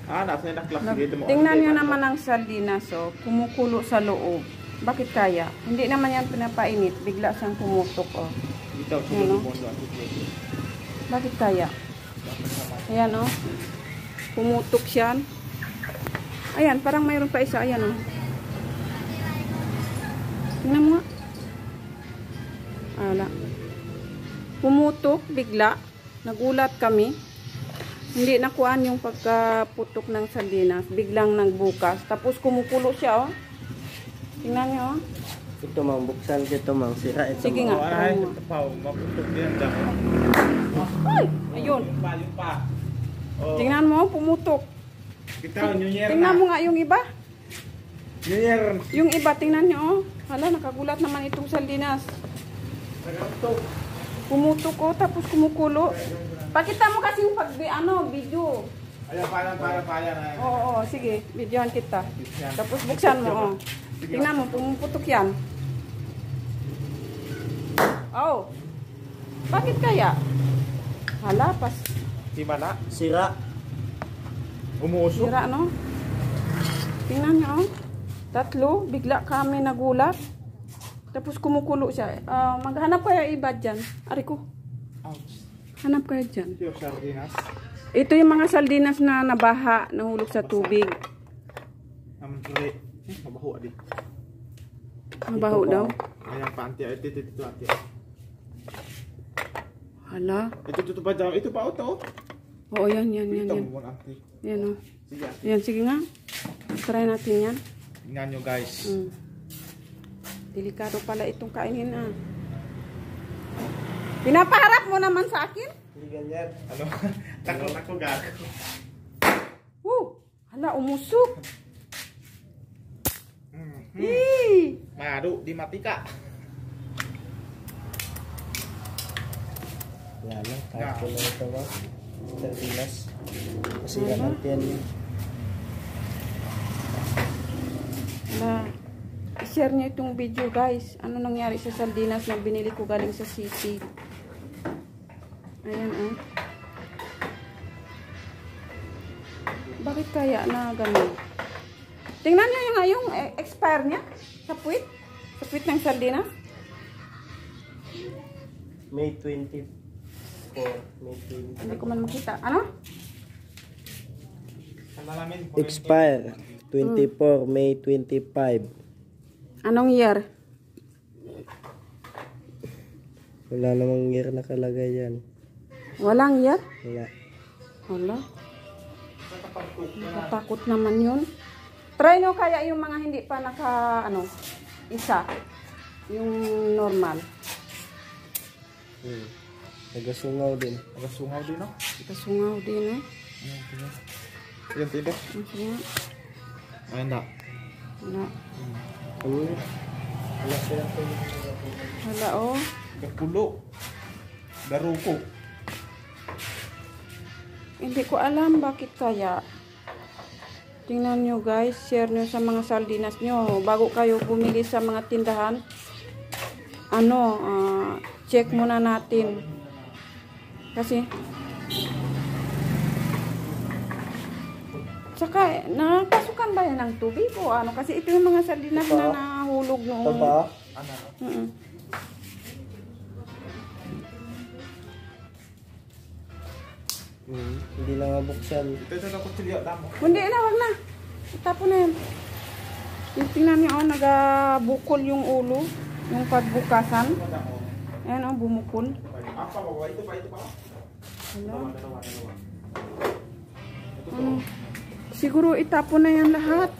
Nasa naklase dito mo. Tingnan nyo naman ang sardinas, oh. Kumukulo sa loob. Bakit kaya? Hindi naman yan pinapainit. Bigla siyang pumutok, oh. Yan, oh. Bakit kaya? Ayan, oh. Pumutok siya. Ayan, parang mayroon pa isa. Ayan, oh. Tingnan mo nga. Ala. Pumutok, bigla. Nagulat kami. Hindi nakuhaan yung pagkaputok ng sardinas. Biglang nagbukas. Tapos kumukulo siya, oh. Tingnan nyo, oh. Ito mang buksan ito mang sira ito. Sige nga. Ay, maputok din dyan. Ay, ayun. Yung pa. Oh. Tingnan mo, pumutok. Tingnan mo nga yung iba. New Year. Yung iba, tingnan nyo, oh. Hala, nakagulat naman itong sardinas. Pumutok, oh, tapos kumukulo. Pakita mo kasi yung video. Ayan, para. Oo, sige. Videohan kita. Tapos buksan mo, oh. Tingnan mo, pumuputok yan. Oh. Bakit kaya? Hala, Di mana? Sira. Umuusok. Sira, no? Tingnan nyo, oh. Tatlo, bigla kami nagulat. Tapos kumukulo siya. Maghanap kaya iba dyan. Ari ko. Ouch. Hanap kaya dyan. Yung sardinas. Ito yung mga sardinas na nabaha, nahulog sa tubig. Naman tuloy. Mabaho adi. Mabaho daw. Ayan pa, anti. Ito, anti. Hala. Ito pa dyan. Ito pa, ito. Oo, yan. Ito, anti. Yan, oh. Sige. Yan, sige nga. Try natin yan. Tingnan nyo, guys. Delikado pala itong kainin, ah. Pinapaharap mo naman sa akin? Hindi ganyan. Ano? Takot gago. Hala, umusok. Maru, di matika. Yan lang. Kahit ko na ito ba? Sardinas. Masira natin. Hala. I-share nyo itong video, guys. Ano nangyari sa sardinas na binili ko galing sa city. Ayan, oh. Bakit kaya na ganun? Tingnan nyo yung expire niya. Sa puwit. Sa puwit ng sardinas. May 24. May 20. Hindi ko man makita. Ano? Expire. 24. May 25. Anong year? Wala namang year nakalagay yan. Walang year? Wala. Wala. Nakatakot naman yun. Try nyo kaya yung mga hindi pa isa. Yung normal. Nagasungaw din. Nagasungaw din, no? Kasungaw din, eh. Yan, tindo. Ay, na. Wala. Wala sila po. Wala, oh. Gapulo. Daruko. Hindi ko alam bakit kaya. Tingnan nyo, guys. Share nyo sa mga sardinas nyo. Bago kayo bumili sa mga tindahan, check muna natin. Kasi, tsaka, nakapasukan ba yan ng tubig o ano? Kasi ito yung mga sardinas na nahulog noong. Ito ba? Hindi na mabuksan. Ito na kutsilyo, damo. Hindi na, wag na. Tapo na yan. Tingnan niyo, oh, nagabukol yung ulo. Yung pagbukasan. Ayan, oh, bumukol. Ito pa. Hello? Siguro itapon na yan lahat.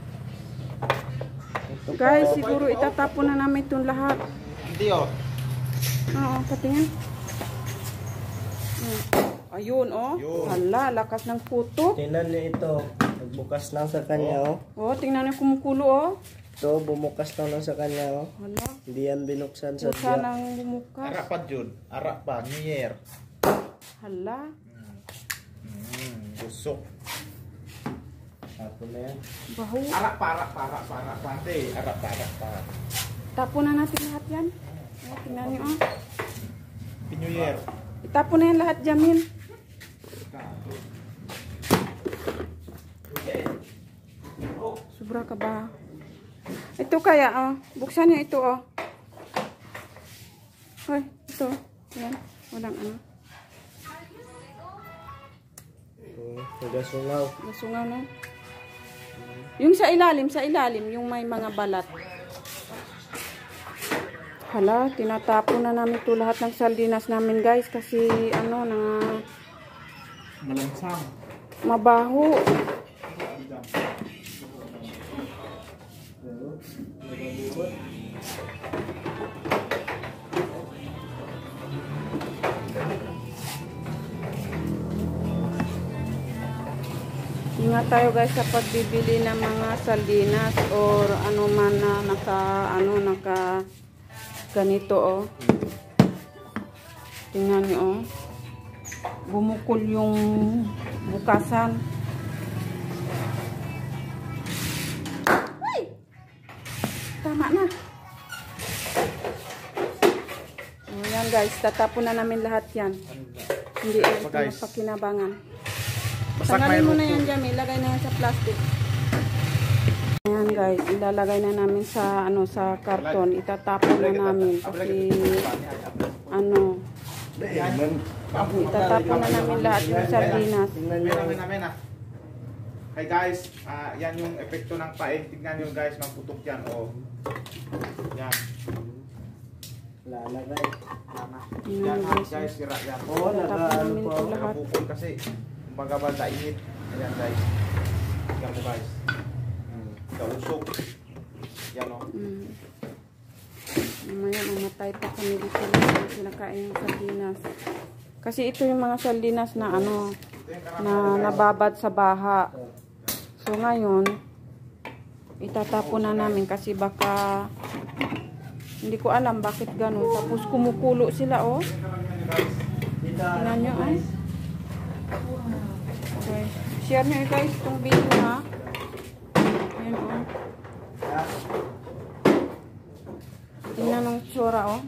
Guys, siguro itatapon na namin itong lahat. Hindi, oh. Oo, patingin. Ayun, oh. Hala, lakas ng puto. Tingnan niyo ito. Nagbukas lang sa kanya, oh. Oh, tingnan niyo kumukulo, oh. Ito, bumukas lang sa kanya, oh. Hala. Hindi yan binuksan sa Buka diya. nang bumukas. Arap pa, Jun. Arap pa. New Year. Hala. Busok. Tapon na yan. Baho. Arap pa. Ate, arap pa. Tapon na natin lahat yan. Oh, tingnan niyo, oh. New Year. Itapon na yan lahat, Jamil. Sobra ka ba? Ito kaya, oh. Buksan niyo ito, oh. Hoy, ito. Yan. Walang ano. Nagasungaw. Nasungaw na. Yung sa ilalim, yung may mga balat. Hala, tinatapon na namin ito lahat ng sardinas namin, guys. Kasi, ano, Malansang. mabaho. Ingat tayo guys sa pagbibili ng mga sardinas or ano man na naka ganito, oh. Tingnan niyo, oh. Bumukol yung bukasan. Ay! Tama na. Oh, yan guys, tatapon na namin lahat yan. Hindi ito mapakinabangan. Tanggalin mo na yan, Jamie. Ilagay na yan sa plastic. Ayan guys, ilalagay na namin sa sa karton. Itatapon na namin kasi itatapon na namin lahat yung sardinas. Hey guys, yan yung epekto ng pain. Tingnan nyo guys, magputok yan. Oh. Yan. Lalagay. Yan guys, sira yan. Oo, Itatapon namin ito lahat. Bukol kasi. Kumbaga ba sa init. Ayan guys. Tingnan mo guys. Kausok. Yan o. Mamaya mamatay pa kami dito na sinakain yung sardinas. Kasi ito yung mga sardinas na na nababad sa baha. So ngayon, itatapon na namin kasi baka hindi ko alam bakit ganun. Tapos kumukulo sila, oh. Tingnan nyo, ay. Okay. Share nyo guys itong video, ha. Ayan, oh. Tingnan ng tsura, oh.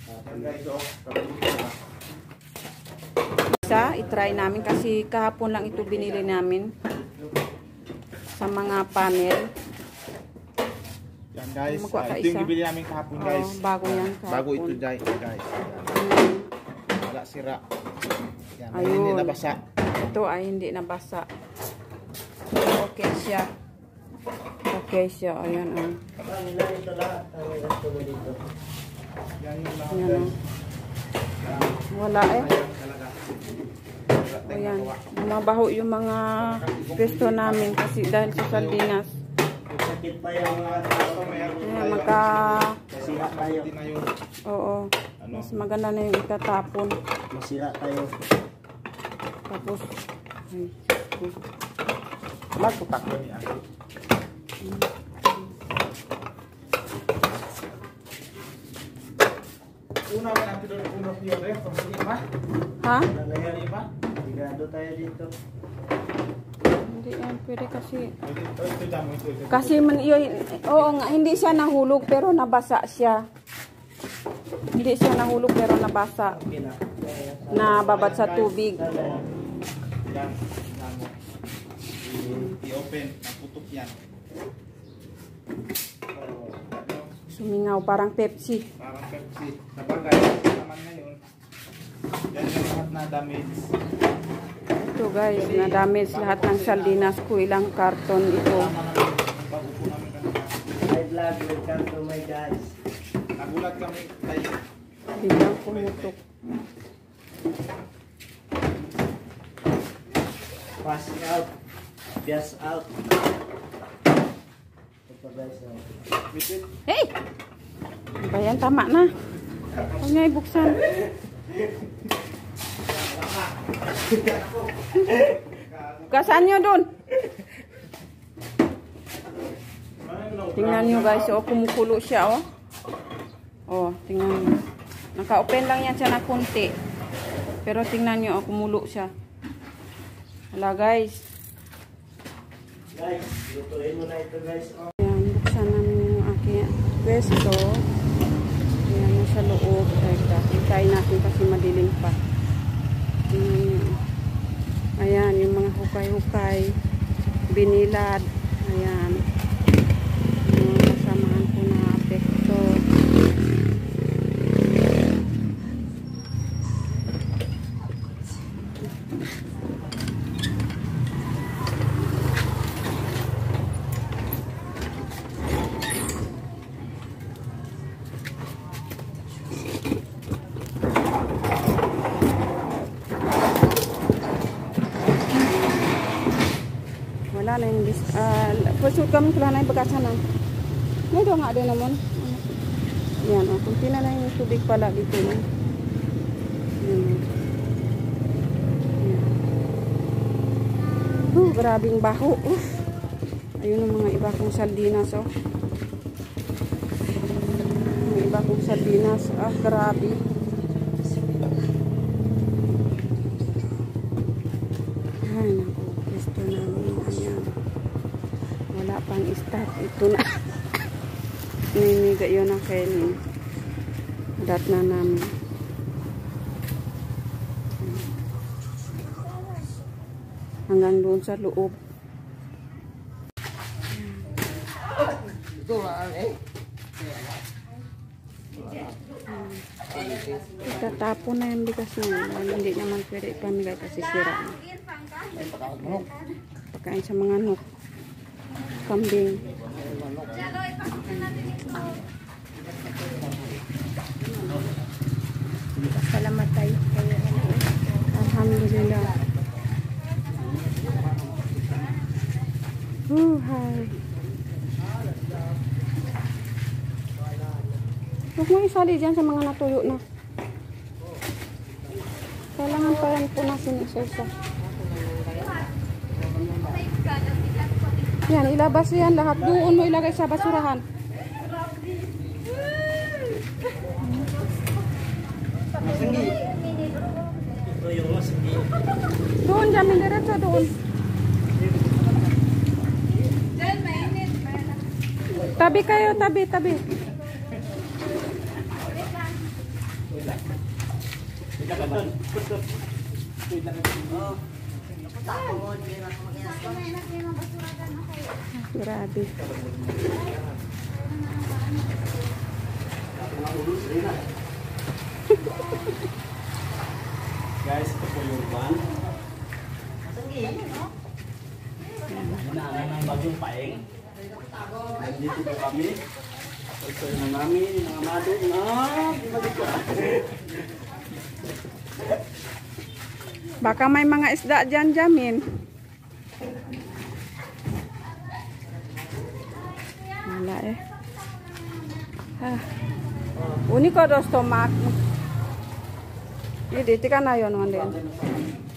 Isa, itry namin kasi kahapon lang ito binili namin sa mga panel. Yan guys, ito yung bibili namin kahapon guys. Bago yan kahapon. Bago ito guys. Wala sira. Yan, ayun. Hindi nabasa. Ito ay hindi nabasa. Okay siya. Okay siya. Ayan, oh. Ito lahat. Dito. Yan yung lahat Ayan, guys. Wala eh. Ayan. Mabaho yung mga pesto namin kasi dahil sa sardinas. Sakit pa yung mga tao. Ayan, Masira tayo. oo. Mas maganda na yung itatapon. Masira tayo. Tapos, ay, Magputak ko niya. Una ba natin doon uno yun eh? Pag-lima? ha? Pag-lima? Sigado tayo dito. Hindi yan pwede kasi. Ito dyan mo ito. Kasi oo nga, hindi siya nahulog pero nabasa siya. Hindi siya nahulog pero nabasa. Nababad sa tubig. Yan. I-open. Naputok yan. Sumingaw, parang Pepsi. Parang Pepsi. Sa bagay, naman ngayon. Yan yung lahat na damage. Ito guys, na-damage lahat ng sardinas ko. Ilang karton ito. Bago namin kanina. Hi vlog, welcome to my guys. Nagulat kami tayo. Biglang pumutok. Pass out. Pass out. Ito guys. Bisit. Hey! Bayan, tama na. Huwag nga ibuksan. Bukasan nyo dun. Tingnan nyo guys, oh, kumukulo siya, oh. Oh, tingnan nyo. Naka-open lang yan siya na konti. Pero tingnan nyo, oh, kumulo siya. Hala guys. Guys, lutuin mo na ito guys. Ayan, buksan namin yung aking pwesto. Ayan, nasa loob. Hintayin natin kasi madilim pa. Ayan, yung mga hukay-hukay. Binilad. Ayan. mga kasamahan ko na apekto. Wala na yung pwede kami kula na yung bagasanan. May doon nga din naman. Yan, kunti na lang yung tubig pala dito. Yan. Grabing baho. Ayun ang mga iba kong sardinas. Mga iba kong sardinas. Grabe. Ay, naku. Gusto namin. Ayan. Wala pang start. Ito na. Niniga yun ang kainin. Dat na namin. Hanggang doon sa loob. Itatapon na yung bigas na yun. Hindi naman pwede ipamigay kasi sira na. Pagkain sa mga nuk. Kambing. Salamat tayo. Alhamdulillah. Hi. Huwag mo isali dyan sa mga natuyo na. Kailangan pa rin punasin isa-isa. Yan, ilabas yan lahat. Doon mo ilagay sa basurahan. Doon, jamin diretso doon. Tabi kayo, tabi. Grabe. Guys, ito po yung van. Hinaanan ng bagyong paeng. Nandito po kami. Ito na namin, mga amado. Baka may mga isda dyan, Jamin. Wala eh. Uni ko dos tomak. Ini tika na yon, Wanden.